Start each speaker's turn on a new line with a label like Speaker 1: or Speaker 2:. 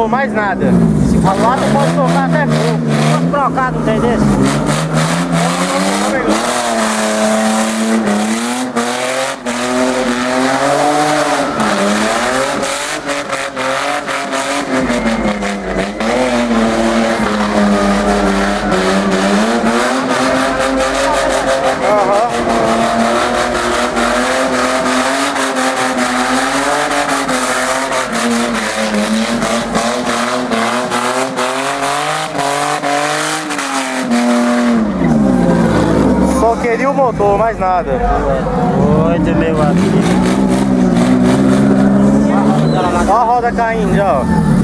Speaker 1: motor, mais nada. A lata pode tocar até fogo.
Speaker 2: Posso trocar, não tem desse?
Speaker 1: Só queria o motor, mais nada.
Speaker 2: Doido, meu amigo.
Speaker 1: Olha a roda caindo já, ó.